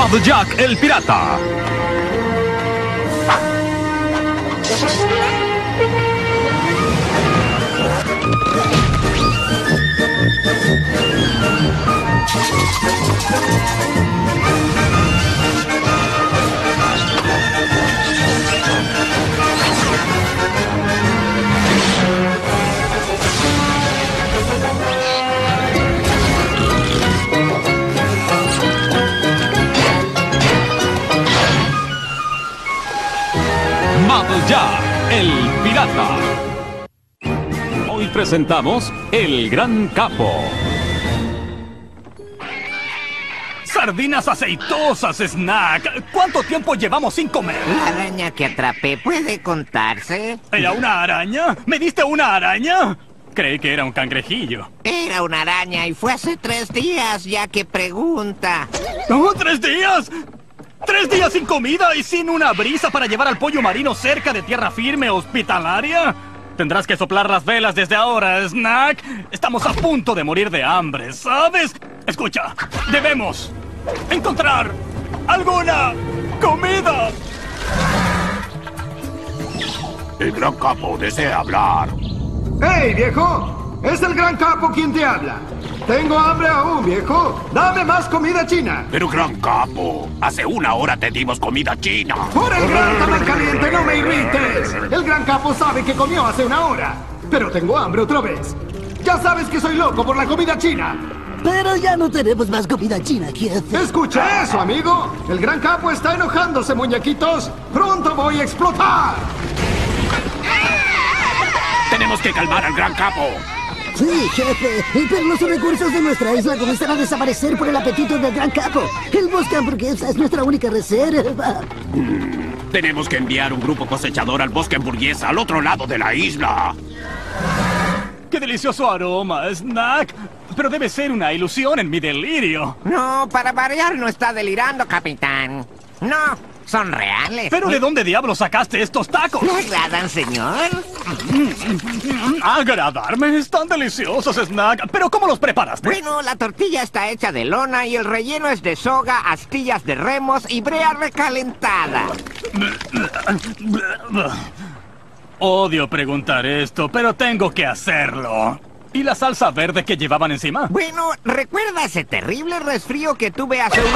Mad Jack el pirata. Mad Jack el pirata. Hoy presentamos El Gran Capo. ¡Sardinas aceitosas, Snack! ¿Cuánto tiempo llevamos sin comer? La araña que atrapé puede contarse. ¿Era una araña? ¿Me diste una araña? Creí que era un cangrejillo. Era una araña y fue hace 3 días, ya que pregunta. ¿Oh, 3 días? 3 días sin comida y sin una brisa para llevar al pollo marino cerca de tierra firme hospitalaria. Tendrás que soplar las velas desde ahora, Snack. Estamos a punto de morir de hambre, ¿sabes? Escucha, debemos encontrar alguna comida. El Gran Capo desea hablar. ¡Hey, viejo! Es el Gran Capo quien te habla. Tengo hambre aún, viejo. Dame más comida china. Pero Gran Capo, hace 1 hora te dimos comida china. ¡Por el gran tamal caliente, no me irrites! El Gran Capo sabe que comió hace 1 hora. Pero tengo hambre otra vez. Ya sabes que soy loco por la comida china. Pero ya no tenemos más comida china, jefe. Escucha eso, amigo. El Gran Capo está enojándose, muñequitos. Pronto voy a explotar. Tenemos que calmar al Gran Capo. Sí, jefe, pero los recursos de nuestra isla comienzan a desaparecer por el apetito del Gran Capo. El bosque hamburguesa es nuestra única reserva. Tenemos que enviar un grupo cosechador al bosque hamburguesa al otro lado de la isla. ¡Qué delicioso aroma, Snack! Pero debe ser una ilusión en mi delirio. No, para variar no está delirando, capitán. No, son reales. ¿Pero de dónde diablos sacaste estos tacos? ¿Le agradan, señor? ¿Agradarme? Están deliciosos, Snack. ¿Pero cómo los preparaste? Bueno, la tortilla está hecha de lona y el relleno es de soga, astillas de remos y brea recalentada. Odio preguntar esto, pero tengo que hacerlo. ¿Y la salsa verde que llevaban encima? Bueno, ¿recuerda ese terrible resfrío que tuve hace una...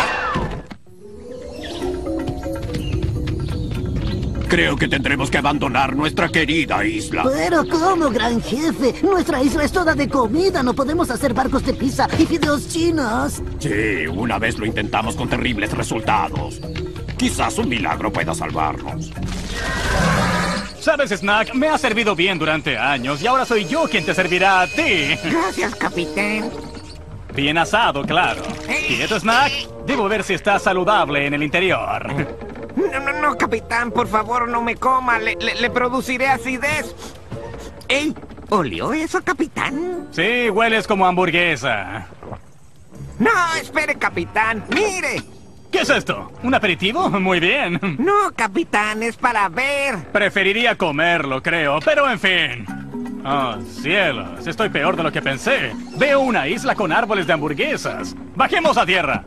Creo que tendremos que abandonar nuestra querida isla. Pero ¿cómo, gran jefe? Nuestra isla es toda de comida. No podemos hacer barcos de pizza y fideos chinos. Sí, una vez lo intentamos con terribles resultados. Quizás un milagro pueda salvarnos. ¿Sabes, Snack? Me ha servido bien durante años y ahora soy yo quien te servirá a ti. Gracias, capitán. Bien asado, claro. ¿Quieto, Snack? Debo ver si está saludable en el interior. No, capitán, por favor, no me coma. Le produciré acidez. ¡Ey! ¿Olió eso, capitán? Sí, hueles como hamburguesa. No, espere, capitán. ¡Mire! ¿Qué es esto? ¿Un aperitivo? Muy bien. No, capitán, es para ver. Preferiría comerlo, creo, pero en fin. Oh, cielos, estoy peor de lo que pensé. Veo una isla con árboles de hamburguesas. ¡Bajemos a tierra!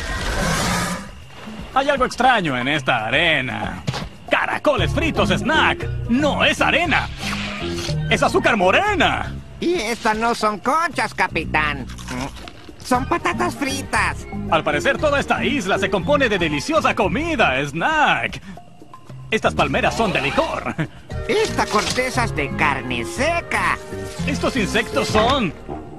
Hay algo extraño en esta arena. ¡Caracoles fritos, Snack! ¡No es arena! ¡Es azúcar morena! Y estas no son conchas, capitán. Son patatas fritas. Al parecer toda esta isla se compone de deliciosa comida, Snack. Estas palmeras son de licor. Esta corteza es de carne seca. Estos insectos son...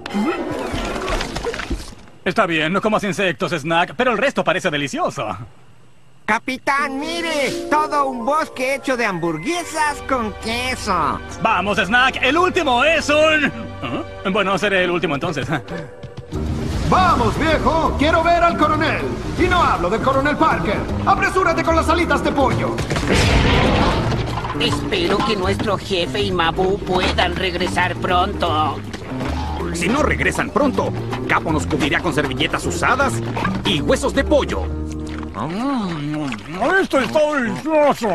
Está bien, no comas insectos, Snack, pero el resto parece delicioso. Capitán, mire, todo un bosque hecho de hamburguesas con queso. Vamos, Snack, el último es un... ¿Ah? Bueno, seré el último entonces. ¡Vamos, viejo! ¡Quiero ver al coronel! Y no hablo del coronel Parker. ¡Apresúrate con las alitas de pollo! Espero que nuestro jefe y Mabu puedan regresar pronto. Si no regresan pronto, Capo nos cubrirá con servilletas usadas y huesos de pollo. Esto está delicioso.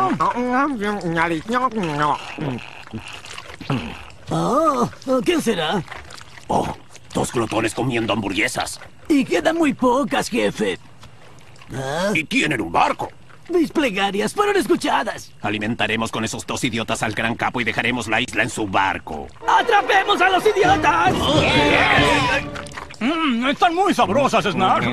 Oh, ¿qué será? Oh, 2 glotones comiendo hamburguesas. Y quedan muy pocas, jefe. Y tienen un barco. Mis plegarias fueron escuchadas. Alimentaremos con esos dos idiotas al gran capo y dejaremos la isla en su barco. ¡Atrapemos a los idiotas! Están muy sabrosas, Snack.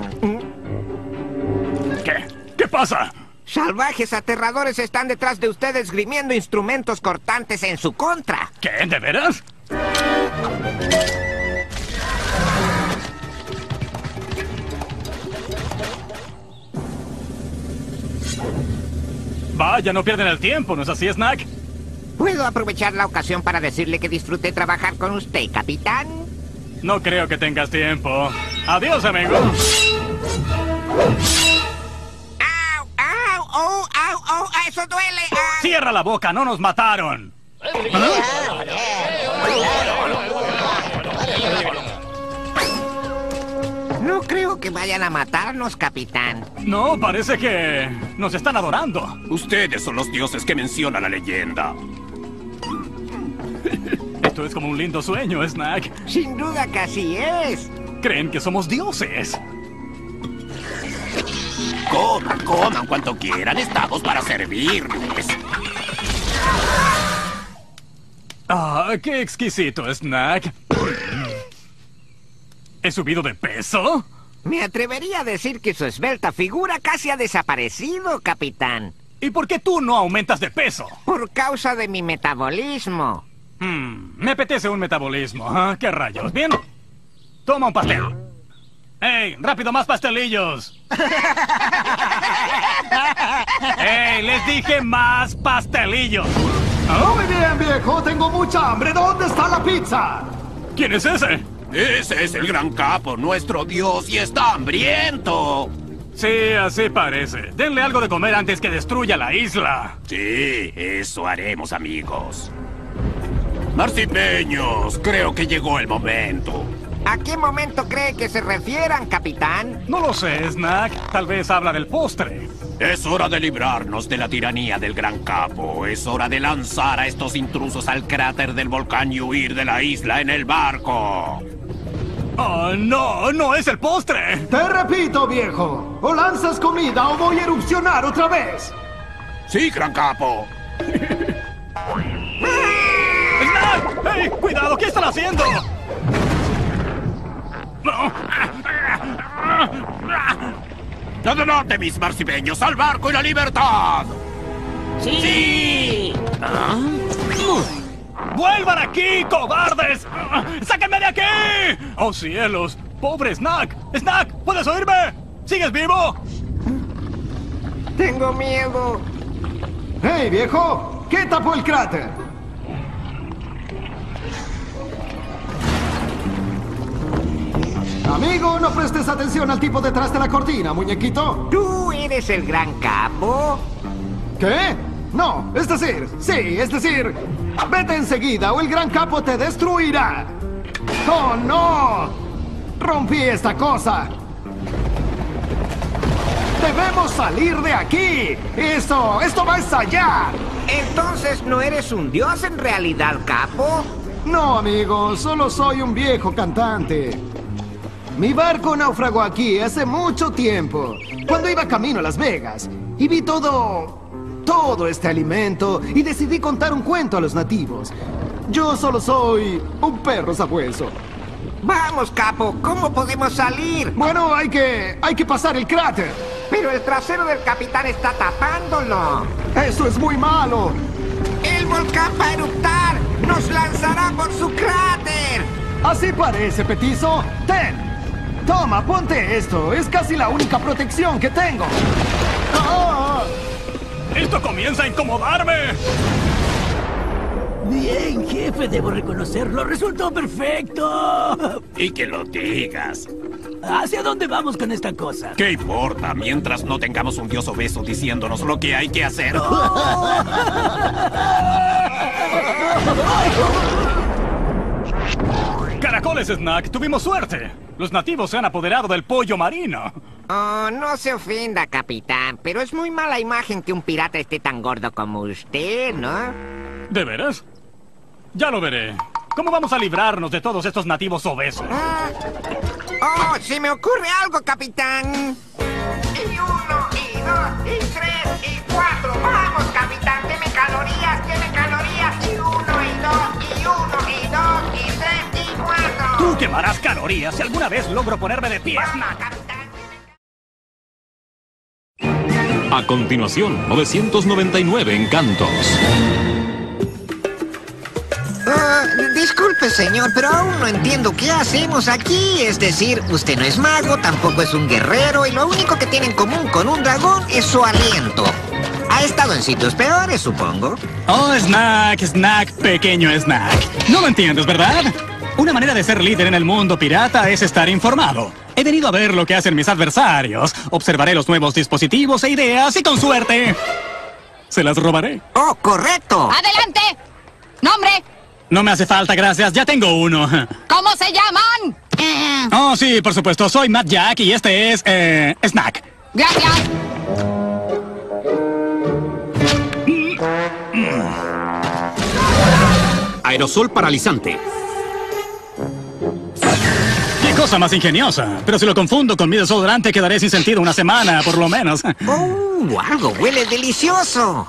¿Qué pasa? Salvajes aterradores están detrás de ustedes grimiendo instrumentos cortantes en su contra. ¿Qué? ¿De veras? Vaya, no pierden el tiempo, ¿no es así, Snack? ¿Puedo aprovechar la ocasión para decirle que disfruté trabajar con usted, capitán? No creo que tengas tiempo. Adiós, amigo. ¡Au! ¡Au! ¡Oh! ¡Au! ¡Oh! ¡Eso duele! ¡Au! Cierra la boca, no nos mataron. No creo que vayan a matarnos, capitán. No, parece que nos están adorando. Ustedes son los dioses que menciona la leyenda. Esto es como un lindo sueño, Snack. Sin duda que así es. Creen que somos dioses. Coman cuanto quieran, estamos para servirles. Ah, qué exquisito, Snack. ¿He subido de peso? Me atrevería a decir que su esbelta figura casi ha desaparecido, capitán. ¿Y por qué tú no aumentas de peso? Por causa de mi metabolismo. Me apetece un metabolismo. ¿Ah? ¿Qué rayos? ¿Bien? Toma un pastel. ¡Ey! ¡Rápido, más pastelillos! ¡Ey! Les dije más pastelillos. Muy bien, viejo. Tengo mucha hambre. ¿Dónde está la pizza? ¿Quién es ese? Ese es el gran capo, nuestro dios, y está hambriento. Sí, así parece. Denle algo de comer antes que destruya la isla. Sí, eso haremos, amigos. Marcipeños, creo que llegó el momento. ¿A qué momento cree que se refieran, capitán? No lo sé, Snack. Tal vez habla del postre. Es hora de librarnos de la tiranía del gran capo. Es hora de lanzar a estos intrusos al cráter del volcán y huir de la isla en el barco. ¡Oh, no! ¡No es el postre! Te repito, viejo. O lanzas comida o voy a erupcionar otra vez. Sí, gran capo. ¡Snack! ¡Hey! ¡Cuidado! ¿Qué están haciendo? ¡No, mis marcipeños! ¡Al barco y la libertad! ¡Sí! ¡Vuelvan aquí, cobardes! ¡Sáquenme de aquí! ¡Oh, cielos! ¡Pobre Snack! ¡Snack! ¿Puedes oírme? ¿Sigues vivo? Tengo miedo. ¡Hey, viejo! ¿Qué tapó el cráter? Amigo, no prestes atención al tipo detrás de la cortina, muñequito. ¿Tú eres el gran capo? ¿Qué? No, es decir, sí, es decir, vete enseguida o el gran capo te destruirá. ¡Oh, no! Rompí esta cosa. ¡Debemos salir de aquí! ¡Esto va a estallar! Entonces, ¿no eres un dios en realidad, capo? No, amigo, solo soy un viejo cantante. Mi barco naufragó aquí hace mucho tiempo, cuando iba camino a Las Vegas, y vi todo este alimento, y decidí contar un cuento a los nativos. Yo solo soy un perro sabueso. Vamos, capo, ¿cómo podemos salir? Bueno, hay que pasar el cráter. Pero el trasero del capitán está tapándolo. ¡Eso es muy malo! El volcán va a eruptar. Nos lanzará por su cráter. Así parece, petizo. Ten. Toma, ponte esto. Es casi la única protección que tengo. ¡Ah! ¡Esto comienza a incomodarme! Bien, jefe, debo reconocerlo. Resultó perfecto. Y que lo digas. ¿Hacia dónde vamos con esta cosa? ¿Qué importa mientras no tengamos un dios obeso diciéndonos lo que hay que hacer? ¡Caracoles, Snack! ¡Tuvimos suerte! Los nativos se han apoderado del pollo marino. Oh, no se ofenda, capitán, pero es muy mala imagen que un pirata esté tan gordo como usted, ¿no? ¿De veras? Ya lo veré. ¿Cómo vamos a librarnos de todos estos nativos obesos? Oh, se me ocurre algo, capitán. y 1, y 2, y 3, y 4. Vamos, capitán, tiene calorías, y 1, y 2, y 1, y 2, y 3, y 4. Tú quemarás calorías si alguna vez logro ponerme de pie, Snack. A continuación, 999 encantos. Disculpe, señor, pero aún no entiendo qué hacemos aquí. Es decir, usted no es mago, tampoco es un guerrero, y lo único que tiene en común con un dragón es su aliento. Ha estado en sitios peores, supongo. Oh, Snack, pequeño Snack. No lo entiendes, ¿verdad? Una manera de ser líder en el mundo pirata es estar informado. He venido a ver lo que hacen mis adversarios. Observaré los nuevos dispositivos e ideas y con suerte se las robaré. ¡Oh, correcto! ¡Adelante! ¡Nombre! No me hace falta, gracias. Ya tengo uno. ¿Cómo se llaman? Oh, sí, por supuesto. Soy Matt Jack y este es, Snack. Gracias. Aerosol paralizante. ¡Qué cosa más ingeniosa! Pero si lo confundo con mi desodorante, quedaré sin sentido una semana, por lo menos. ¡Oh, algo huele delicioso!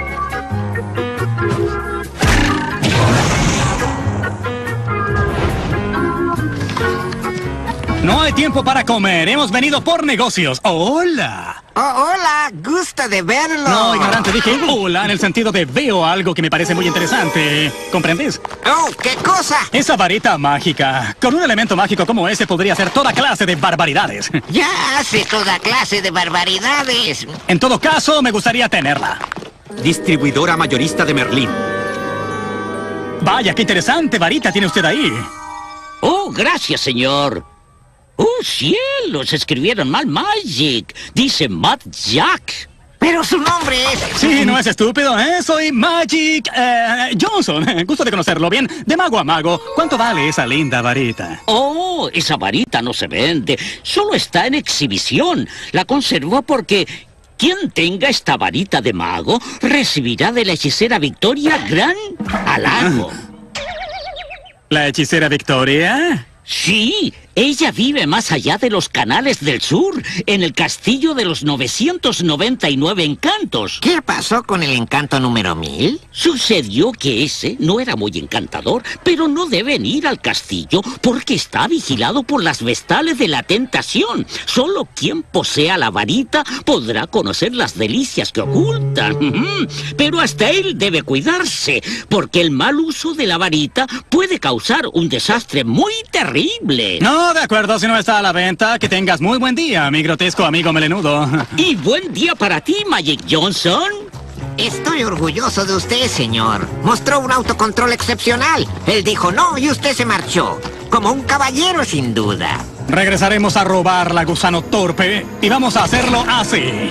No hay tiempo para comer. Hemos venido por negocios. ¡Hola! ¡Oh, hola! ¡Gusto de verlo! No, ignorante, dije hola en el sentido de veo algo que me parece muy interesante. ¿Comprendes? ¡Oh, qué cosa! Esa varita mágica. Con un elemento mágico como ese podría hacer toda clase de barbaridades. Ya hace toda clase de barbaridades. En todo caso, me gustaría tenerla. Distribuidora mayorista de Merlín. Vaya, qué interesante varita tiene usted ahí. Oh, gracias, señor. ¡Oh, cielos! Escribieron mal Magic. Dice Matt Jack. Pero su nombre es... Sí, no es estúpido, ¿eh? Soy Magic Johnson. Gusto de conocerlo bien. De mago a mago. ¿Cuánto vale esa linda varita? Oh, esa varita no se vende. Solo está en exhibición. La conservo porque... quien tenga esta varita de mago recibirá de la hechicera Victoria gran halago. ¿La hechicera Victoria? Sí, ella vive más allá de los canales del sur, en el castillo de los 999 encantos. ¿Qué pasó con el encanto número 1000? Sucedió que ese no era muy encantador, pero no deben ir al castillo porque está vigilado por las vestales de la tentación. Solo quien posea la varita podrá conocer las delicias que ocultan. Pero hasta él debe cuidarse, porque el mal uso de la varita puede causar un desastre muy terrible. No, de acuerdo, si no está a la venta, que tengas muy buen día, mi grotesco amigo melenudo. Y buen día para ti, Magic Johnson. Estoy orgulloso de usted, señor. Mostró un autocontrol excepcional. Él dijo no y usted se marchó. Como un caballero, sin duda. Regresaremos a robar la gusano torpe y vamos a hacerlo así.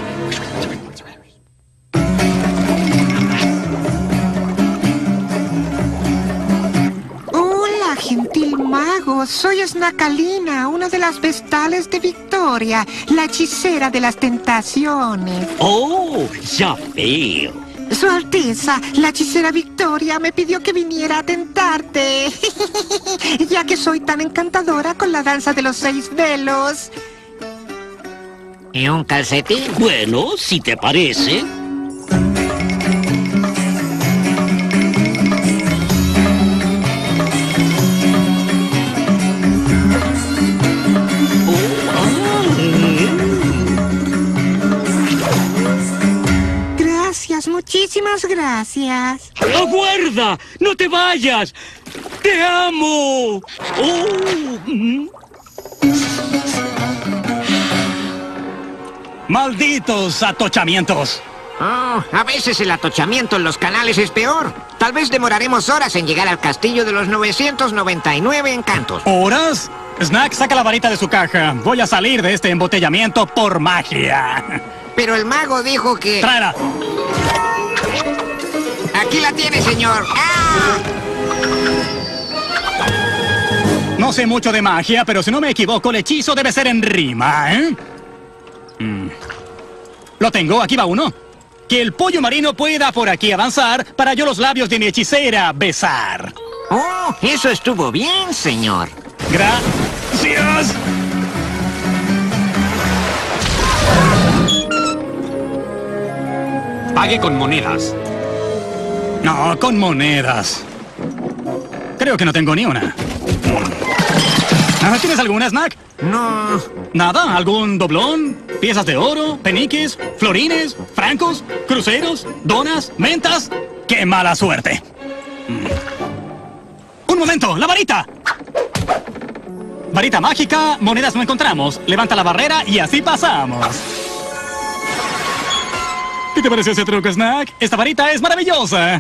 Hola, gentil mago. Soy Snackalina, una de las vestales de Victoria, la hechicera de las tentaciones. Oh, ya veo. Su Alteza, la hechicera Victoria, me pidió que viniera a tentarte, ya que soy tan encantadora con la danza de los 6 velos. ¿Y un calcetín? Bueno, si te parece. Gracias, muchísimas gracias. ¡Aguarda! ¡No te vayas! ¡Te amo! ¡Malditos atochamientos! Oh, a veces el atochamiento en los canales es peor. Tal vez demoraremos horas en llegar al castillo de los 999 encantos. ¿Horas? Snack, saca la varita de su caja. Voy a salir de este embotellamiento por magia. Pero el mago dijo que... ¡Tráela! Aquí la tiene, señor. ¡Ah! No sé mucho de magia, pero si no me equivoco, el hechizo debe ser en rima, ¿eh? Lo tengo, aquí va uno. Que el pollo marino pueda por aquí avanzar para yo los labios de mi hechicera besar. Oh, eso estuvo bien, señor. Gracias. Pague con monedas. No, con monedas. Creo que no tengo ni una. ¿Tienes alguna, Snack? No. ¿Nada? ¿Algún doblón? ¿Piezas de oro? ¿Peniques? ¿Florines? ¿Francos? ¿Cruceros? ¿Donas? ¿Mentas? ¡Qué mala suerte! ¡Un momento! ¡La varita! Varita mágica, monedas no encontramos. Levanta la barrera y así pasamos. ¿Qué te pareció ese truco, Snack? Esta varita es maravillosa.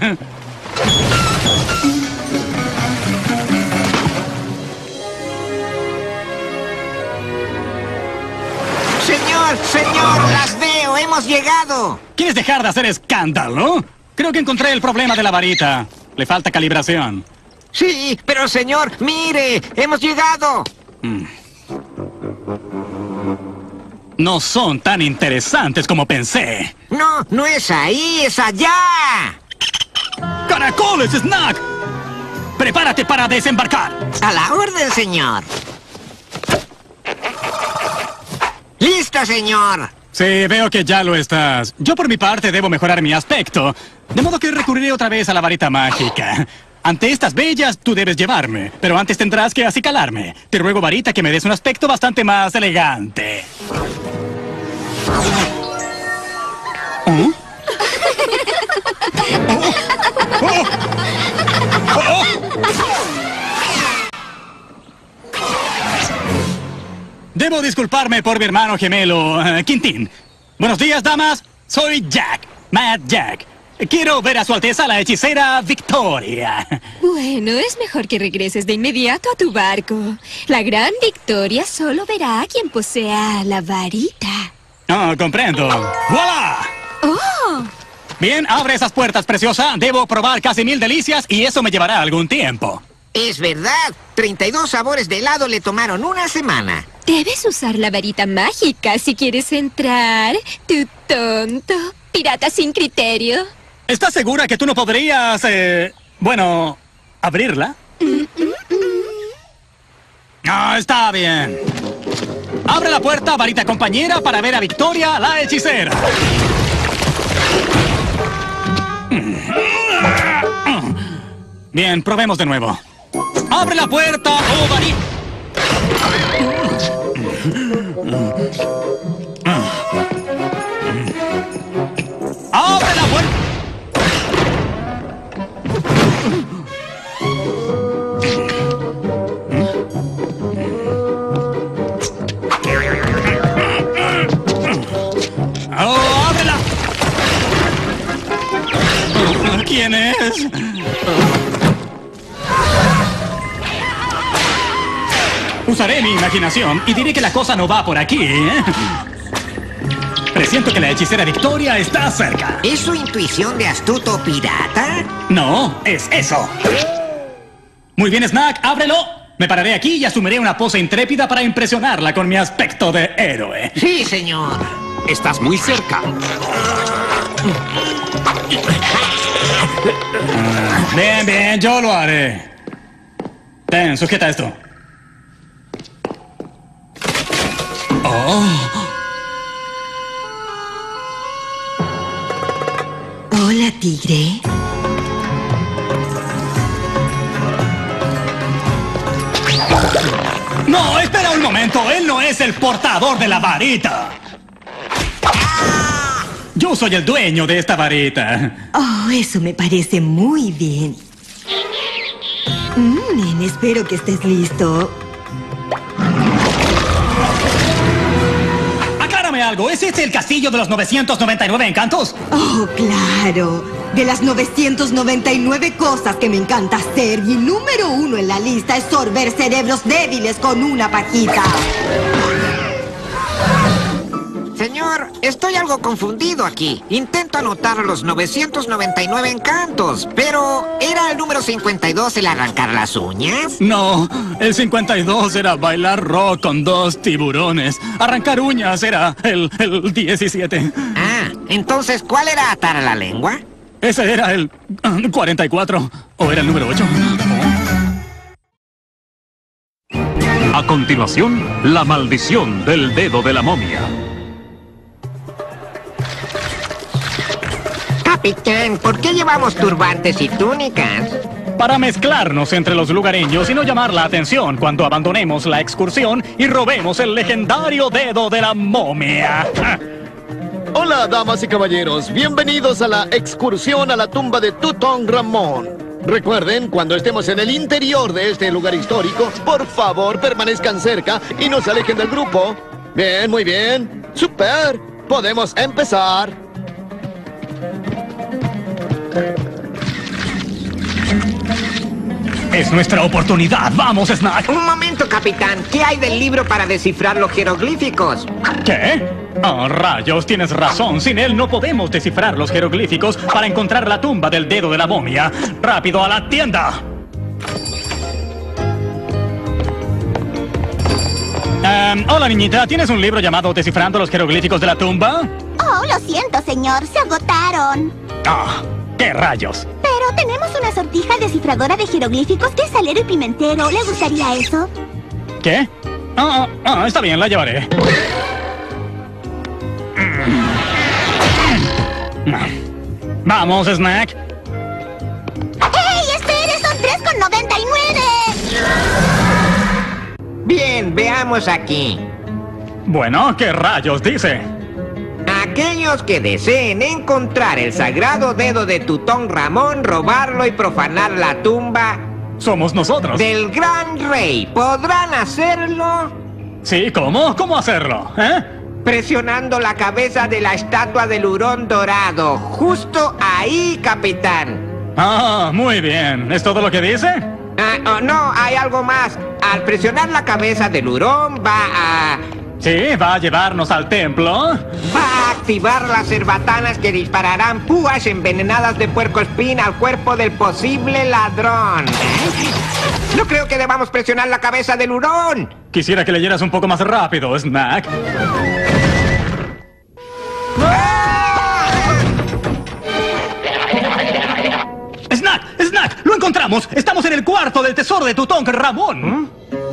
Señor, las veo, hemos llegado. ¿Quieres dejar de hacer escándalo? Creo que encontré el problema de la varita. Le falta calibración. Sí, pero señor, mire, hemos llegado. No son tan interesantes como pensé. No, no es ahí, es allá. ¡Caracoles, Snack! ¡Prepárate para desembarcar! A la orden, señor. ¡Lista, señor! Sí, veo que ya lo estás. Yo por mi parte debo mejorar mi aspecto. De modo que recurriré otra vez a la varita mágica. Ante estas bellas, tú debes llevarme. Pero antes tendrás que acicalarme. Te ruego, varita, que me des un aspecto bastante más elegante. ¿Oh? Debo disculparme por mi hermano gemelo, Quintín. Buenos días, damas. Soy Jack, Mad Jack. Quiero ver a su alteza la hechicera Victoria. Bueno, es mejor que regreses de inmediato a tu barco. La gran Victoria solo verá a quien posea la varita. Ah, comprendo. ¡Voilà! ¡Oh! Bien, abre esas puertas, preciosa. Debo probar casi 1000 delicias y eso me llevará algún tiempo. Es verdad, 32 sabores de helado le tomaron una semana. Debes usar la varita mágica si quieres entrar, tu tonto. Pirata sin criterio. ¿Estás segura que tú no podrías, bueno, abrirla? No, está bien. Abre la puerta, varita compañera, para ver a Victoria, la hechicera. Bien, probemos de nuevo. ¡Abre la puerta, oh varita! ¡Abre la puerta! ¡Oh, ábrela! ¿Quién es? Usaré mi imaginación y diré que la cosa no va por aquí, ¿eh? Presiento que la hechicera Victoria está cerca. ¿Es su intuición de astuto pirata? No, es eso. Muy bien, Snack, ábrelo. Me pararé aquí y asumiré una pose intrépida para impresionarla con mi aspecto de héroe. Sí, señor. Estás muy cerca. Bien, bien, yo lo haré. Ten, sujeta esto. Oh. Hola, tigre. No, espera un momento. Él no es el portador de la varita. Yo soy el dueño de esta varita. Oh, eso me parece muy bien. Espero que estés listo. Aclárame algo. ¿Es este el castillo de los 999 encantos? Oh, claro. De las 999 cosas que me encanta hacer, y número 1 en la lista es sorber cerebros débiles con una pajita. Señor, estoy algo confundido aquí. Intento anotar los 999 encantos, pero ¿era el número 52 el arrancar las uñas? No, el 52 era bailar rock con 2 tiburones. Arrancar uñas era el 17. Ah, entonces, ¿cuál era atar a la lengua? Ese era el 44, o era el número 8. A continuación, la maldición del dedo de la momia. Capitán, ¿por qué llevamos turbantes y túnicas? Para mezclarnos entre los lugareños y no llamar la atención cuando abandonemos la excursión y robemos el legendario dedo de la momia. Hola, damas y caballeros. Bienvenidos a la excursión a la tumba de Tutankamón. Recuerden, cuando estemos en el interior de este lugar histórico, por favor, permanezcan cerca y no se alejen del grupo. Bien, muy bien. ¡Super! Podemos empezar. Es nuestra oportunidad. ¡Vamos, Snack! Un momento, capitán. ¿Qué hay del libro para descifrar los jeroglíficos? ¿Qué? Oh, rayos, tienes razón. Sin él no podemos descifrar los jeroglíficos para encontrar la tumba del dedo de la momia. ¡Rápido a la tienda! Hola, niñita. ¿Tienes un libro llamado Descifrando los jeroglíficos de la tumba? Oh, lo siento, señor. Se agotaron. Ah, ¿qué rayos? Pero tenemos una sortija descifradora de jeroglíficos que es salero y pimentero. ¿Le gustaría eso? ¿Qué? Está bien, la llevaré. Vamos, Snack. ¡Hey, espere! ¡Son 3,99! Bien, veamos aquí. Bueno, ¿qué rayos dice? Aquellos que deseen encontrar el sagrado dedo de Tutankamón, robarlo y profanar la tumba... Somos nosotros. ...del gran rey, ¿podrán hacerlo? Sí, ¿cómo? ¿Cómo hacerlo? Presionando la cabeza de la estatua del hurón dorado. Justo ahí, capitán. Ah, muy bien. ¿Es todo lo que dice? No, hay algo más. Al presionar la cabeza del hurón va a... Sí, va a llevarnos al templo. Va a activar las cerbatanas que dispararán púas envenenadas de puercoespín al cuerpo del posible ladrón. No creo que debamos presionar la cabeza del hurón. Quisiera que leyeras un poco más rápido, Snack. ¡Snack! ¡Lo encontramos! ¡Estamos en el cuarto del tesoro de Tutankamón!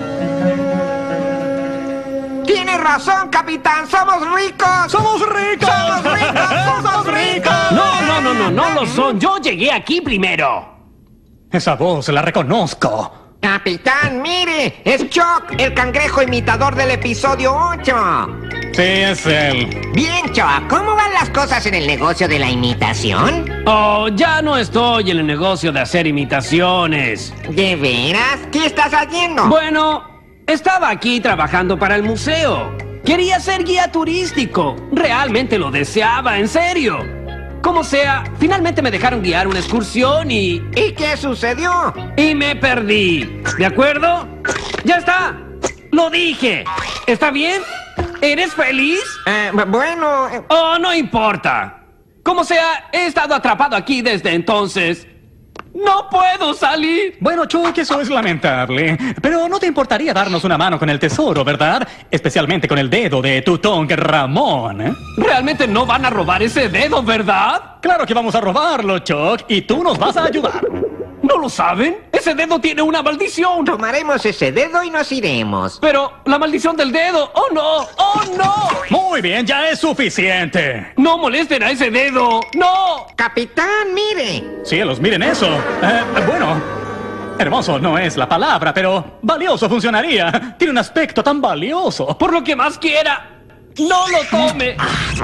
¡Tienes razón, capitán! ¡Somos ricos! ¡Somos ricos! ¡Somos ricos! ¡Somos ricos! No lo son. Yo llegué aquí primero. Esa voz la reconozco. Capitán, mire, es Chuck, el cangrejo imitador del episodio 8. Sí, es él. Bien, Chuck, ¿cómo van las cosas en el negocio de la imitación? Oh, ya no estoy en el negocio de hacer imitaciones. ¿De veras? ¿Qué estás haciendo? Bueno, estaba aquí trabajando para el museo. Quería ser guía turístico. Realmente lo deseaba, en serio. Como sea, finalmente me dejaron guiar una excursión y... ¿Y qué sucedió? Y me perdí. ¿De acuerdo? ¡Ya está! ¡Lo dije! ¿Está bien? ¿Eres feliz? Bueno... Oh, no importa. Como sea, he estado atrapado aquí desde entonces. ¡No puedo salir! Bueno, Chuck, eso es lamentable. Pero no te importaría darnos una mano con el tesoro, ¿verdad? Especialmente con el dedo de Tutankamón, ¿eh? Realmente no van a robar ese dedo, ¿verdad? Claro que vamos a robarlo, Chuck, y tú nos vas a ayudar. ¿No lo saben? Ese dedo tiene una maldición. Tomaremos ese dedo y nos iremos. Pero, la maldición del dedo. ¡Oh, no! ¡Oh, no! Muy bien, ya es suficiente. ¡No molesten a ese dedo! ¡No! Capitán, mire. Cielos, miren eso. Bueno, hermoso no es la palabra, pero valioso funcionaría. Tiene un aspecto tan valioso. Por lo que más quiera, no lo tome.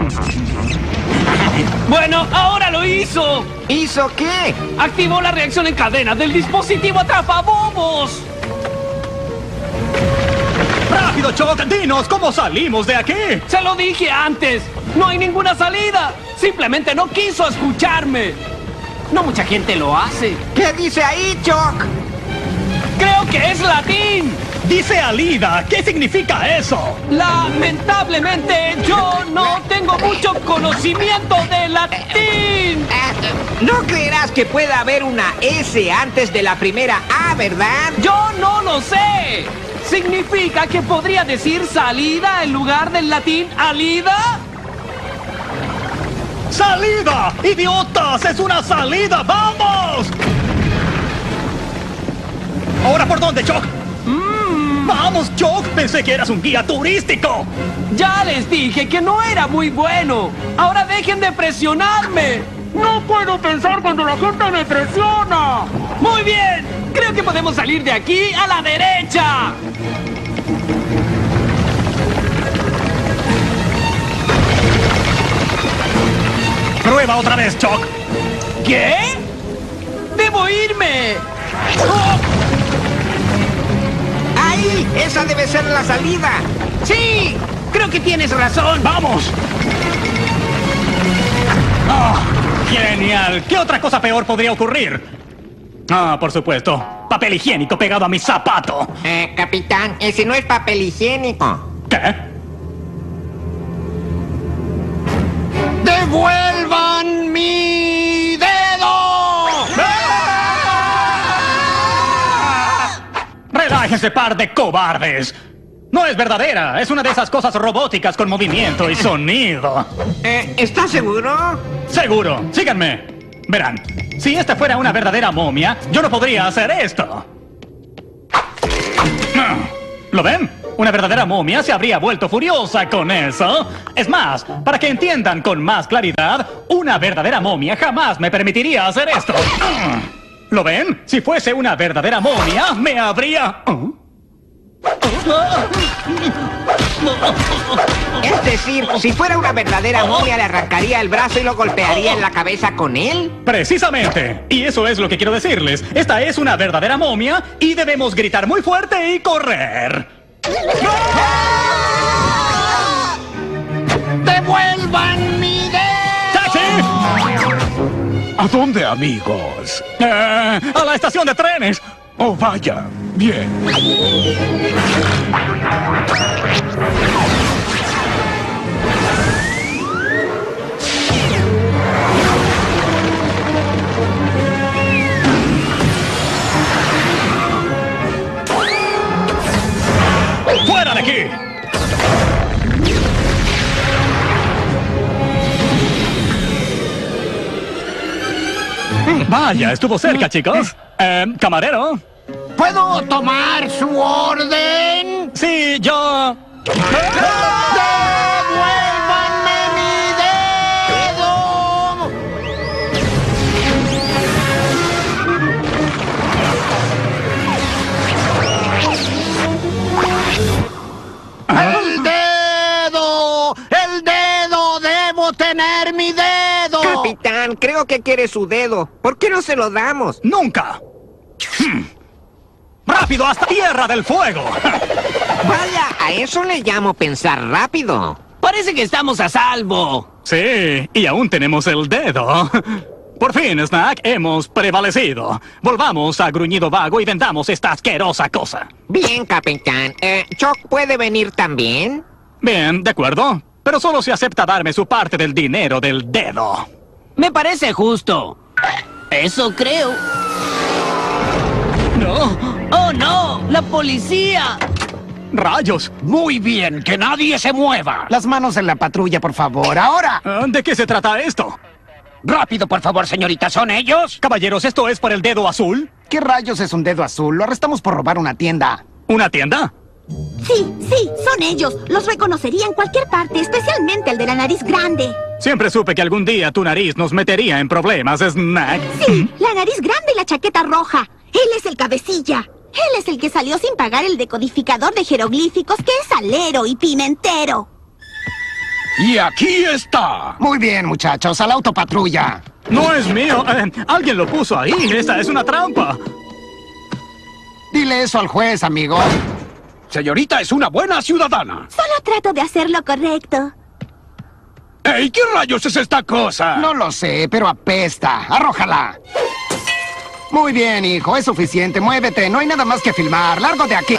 Bueno, ahora lo hizo. ¿Hizo qué? Activó la reacción en cadena del dispositivo atrapabobos. ¡Rápido, Chuck! ¡Dinos cómo salimos de aquí! Se lo dije antes. No hay ninguna salida. Simplemente no quiso escucharme. No mucha gente lo hace. ¿Qué dice ahí, Chuck? Creo que es latín. Dice Alida. ¿Qué significa eso? Lamentablemente, yo no tengo mucho conocimiento de latín. No creerás que pueda haber una S antes de la primera A, ¿verdad? Yo no lo sé. ¿Significa que podría decir salida en lugar del latín alida? ¡Salida! ¡Idiotas! ¡Es una salida! ¡Vamos! ¿Ahora por dónde, Chuck? ¡Vamos, Chuck! Pensé que eras un guía turístico. Ya les dije que no era muy bueno. Ahora dejen de presionarme. No puedo pensar cuando la gente me presiona. Muy bien. Creo que podemos salir de aquí a la derecha. Prueba otra vez, Chuck. ¿Qué? ¡Debo irme! ¡Oh! ¡Ahí! ¡Esa debe ser la salida! ¡Sí! Creo que tienes razón. ¡Vamos! ¡Oh, genial! ¿Qué otra cosa peor podría ocurrir? Ah, por supuesto. Papel higiénico pegado a mi zapato. Capitán, ese no es papel higiénico. ¿Qué? ¡Devuelvan mi dedo! ¡Relájense, par de cobardes! No es verdadera, es una de esas cosas robóticas con movimiento y sonido. ¿Estás seguro? Seguro, síganme. Verán, si esta fuera una verdadera momia, yo no podría hacer esto. ¿Lo ven? Una verdadera momia se habría vuelto furiosa con eso. Es más, para que entiendan con más claridad, una verdadera momia jamás me permitiría hacer esto. ¿Lo ven? Si fuese una verdadera momia, me habría... Es decir, si fuera una verdadera momia, le arrancaría el brazo y lo golpearía en la cabeza con él. Precisamente. Y eso es lo que quiero decirles. Esta es una verdadera momia y debemos gritar muy fuerte y correr. ¡Devuelvan mi dedo! ¡Taxi! ¿A dónde, amigos? A la estación de trenes. Oh, vaya. Bien. ¡Fuera de aquí! Vaya, estuvo cerca, chicos. Camarero. ¿Puedo tomar su orden? Sí, yo... ¡Devuélvanme mi dedo! ¡El dedo! ¡El dedo! ¡Debo tener mi dedo! Capitán, creo que quiere su dedo. ¿Por qué no se lo damos? ¡Nunca! ¡Rápido hasta Tierra del Fuego! Vaya, a eso le llamo pensar rápido. Parece que estamos a salvo. Sí, y aún tenemos el dedo. Por fin, Snack, hemos prevalecido. Volvamos a Gruñido Vago y vendamos esta asquerosa cosa. Bien, capitán. ¿Chuck puede venir también? Bien, de acuerdo. Pero solo se acepta darme su parte del dinero del dedo. Me parece justo. Eso creo. ¡No! ¡Oh, no! ¡La policía! ¡Rayos! Muy bien, que nadie se mueva. Las manos en la patrulla, por favor. ¡Ahora! ¿De qué se trata esto? Rápido, por favor, señorita. ¿Son ellos? Caballeros, ¿esto es por el dedo azul? ¿Qué rayos es un dedo azul? Lo arrestamos por robar una tienda. ¿Una tienda? Sí, son ellos. Los reconocería en cualquier parte, especialmente el de la nariz grande. Siempre supe que algún día tu nariz nos metería en problemas, Snack. Sí, la nariz grande y la chaqueta roja. Él es el cabecilla. Él es el que salió sin pagar el decodificador de jeroglíficos, que es alero y pimentero. Y aquí está. Muy bien, muchachos, a la autopatrulla. No es mío. Alguien lo puso ahí. Esta es una trampa. Dile eso al juez, amigo. Señorita, es una buena ciudadana. Solo trato de hacer lo correcto. ¡Ey! ¿Qué rayos es esta cosa? No lo sé, pero apesta. ¡Arrójala! Muy bien, hijo, es suficiente. Muévete, no hay nada más que filmar. ¡Largo de aquí!